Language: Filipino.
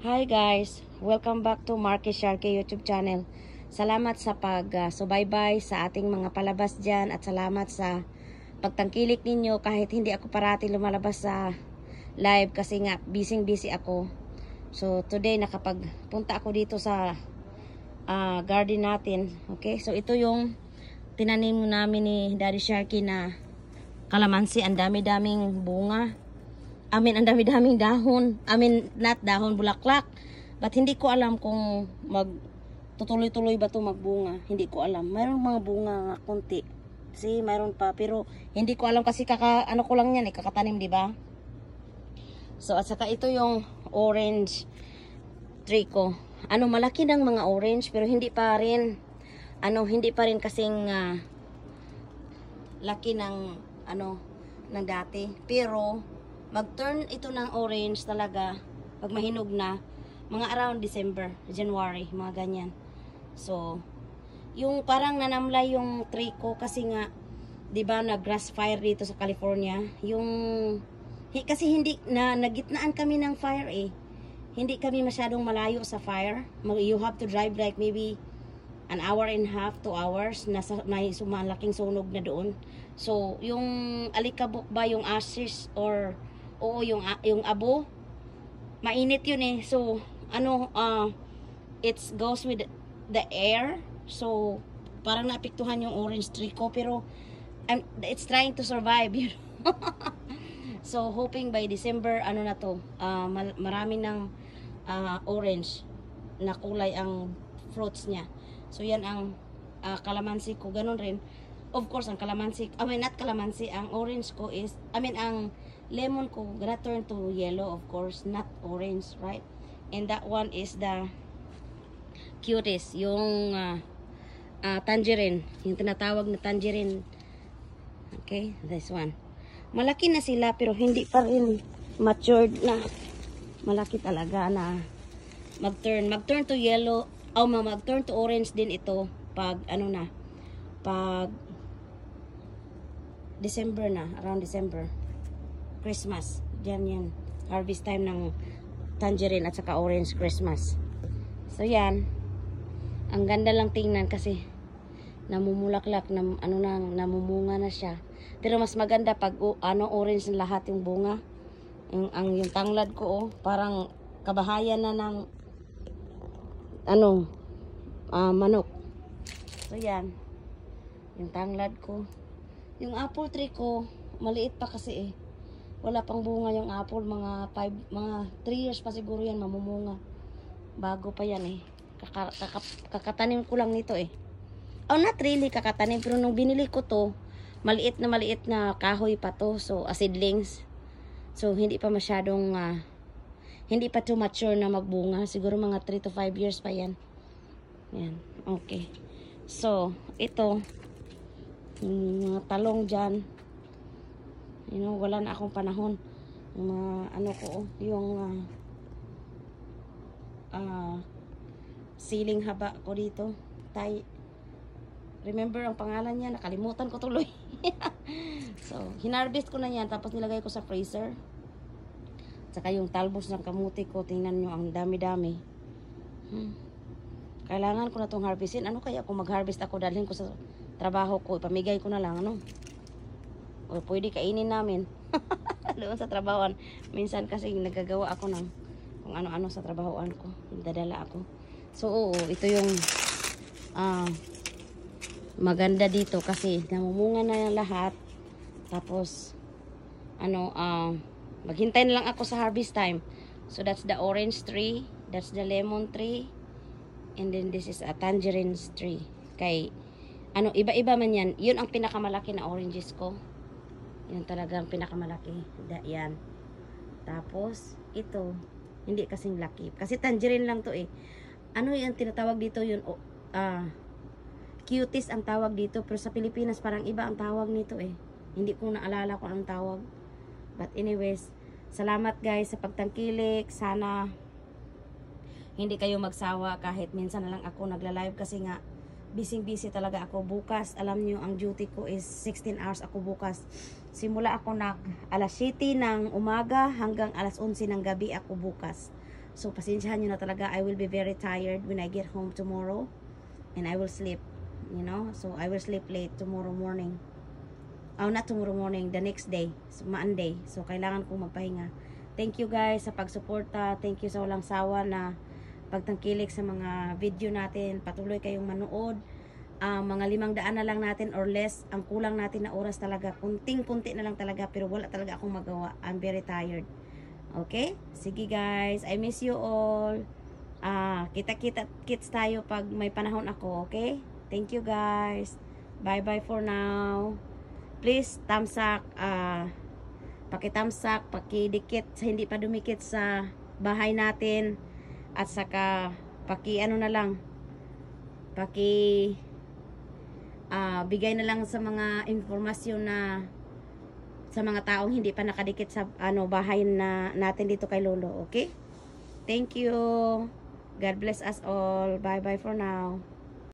Hi guys! Welcome back to Marky Sharky YouTube channel. Salamat sa pag-subaybay sa ating mga palabas dyan at salamat sa pagtangkilik ninyo kahit hindi ako parati lumalabas sa live kasi nga busy ako. So today nakapagpunta ako dito sa garden natin. Okay, so ito yung tinanim namin ni Daddy Sharky na kalamansi. Ang dami-daming bunga. Ang dami-daming dahon. Not dahon, bulaklak. But hindi ko alam kung tutuloy-tuloy ba ito magbunga. Hindi ko alam. Mayroon mga bunga nga konti. See, mayroon pa. Pero hindi ko alam kasi ano ko lang yan kakatanim, di ba? So, at saka ito yung orange tree ko. Malaki ng mga orange pero hindi pa rin kasing laki ng ng dati. Pero mag-turn ito ng orange talaga pag mahinog na mga around December, January, mga ganyan. So, yung parang nanamlay yung tree ko kasi nga 'di ba na grass fire dito sa California. Kasi hindi na nagitnaan kami ng fire eh. Hindi kami masyadong malayo sa fire. You have to drive like maybe an hour and a half, 2 hours. May malaking sunog na doon. So, yung alikabok ba, yung ashes or yung abo, mainit yun eh. So, it goes with the air. So, parang naapektuhan yung orange tree ko. Pero, it's trying to survive, you know. So, hoping by December, marami ng orange na kulay ang fruits niya. So, yan ang kalamansi ko. Ganon rin. Of course, ang kalamansi, not kalamansi, ang orange ko is, ang lemon ko gonna turn to yellow, of course, not orange, right? And that one is the cutest, yung tangerine, yung tinatawag na tangerine. Okay, this one. Malaki na sila pero hindi pa rin matured na. Malaki talaga na mag-turn to yellow, mag-turn to orange din ito pag pag December na, around December. Christmas. Yan. Harvest time ng tangerine at saka orange Christmas. So yan. Ang ganda lang tingnan kasi namumulaklak na namumunga na siya. Pero mas maganda pag orange na lahat yung bunga. Yung tanglad ko parang kabahayan na ng manok. So yan. Yung tanglad ko. Yung apple tree ko maliit pa kasi eh. Wala pang bunga yung apple, mga 3 years pa siguro yan mamumunga. Bago pa yan eh. Kakatanim ko lang nito eh. Not really kakatanim, pero nung binili ko to, maliit na kahoy pa to. So, seedlings. So, hindi pa masyadong, hindi pa too mature na magbunga. Siguro mga 3 to 5 years pa yan. Yan, okay. So, ito, mga talong dyan. Wala na akong panahon. Yung ceiling haba ko dito. Remember ang pangalan niya, nakalimutan ko tuloy. So, hinarvest ko na yan, tapos nilagay ko sa freezer. Saka yung talbos ng kamuti ko, tingnan nyo, ang dami-dami. Kailangan ko na itong harvestin. Kaya kung mag-harvest ako, dalhin ko sa trabaho ko, ipamigay ko na lang, o pwede kainin namin doon sa trabahoan. Minsan kasi nagagawa ako ng kung ano-ano sa trabahoan ko, dadala ako. So ito yung maganda dito kasi namumunga na yung lahat. Tapos maghintay na lang ako sa harvest time. So that's the orange tree, that's the lemon tree, and then this is a tangerine tree. Kay iba-iba man yan. Yun ang pinakamalaki na oranges ko. Yan talagang pinakamalaki. Yan. Tapos, ito, hindi kasing laki. Kasi tangerine lang to eh. Yung tinatawag dito yun? Cuties ang tawag dito. Pero sa Pilipinas, parang iba ang tawag nito eh. Hindi ko naalala kung anong tawag. But anyways, salamat guys sa pagtangkilik. Sana hindi kayo magsawa kahit minsan na lang ako nagla-live kasi nga busy talaga ako bukas. Alam nyo, ang duty ko is 16 hours ako bukas. Simula ako alas 7 ng umaga hanggang alas 11 ng gabi ako bukas. So, pasensyahan nyo na talaga. I will be very tired when I get home tomorrow. And I will sleep. You know? So, I will sleep late tomorrow morning. Oh, not tomorrow morning. The next day. So, Monday. So, kailangan kong magpahinga. Thank you guys sa pagsuporta. Thank you sa walang sawa na pagtangkilik sa mga video natin. Patuloy kayong manood. Mga 500 na lang natin or less. Ang kulang natin na oras talaga. Kunting-kunti na lang talaga. Pero wala talaga akong magawa. I'm very tired. Okay? Sige guys. I miss you all. Kita-kits tayo pag may panahon ako. Okay? Thank you guys. Bye-bye for now. Please, thumbs up. Paki-thumbs up. Paki-dikit. Hindi pa dumikit sa bahay natin. At saka, paki-ano na lang. Bigay na lang sa mga informasyon na sa mga taong hindi pa nakadikit sa bahay na natin dito kay Lolo, okay? Thank you. God bless us all. Bye bye for now.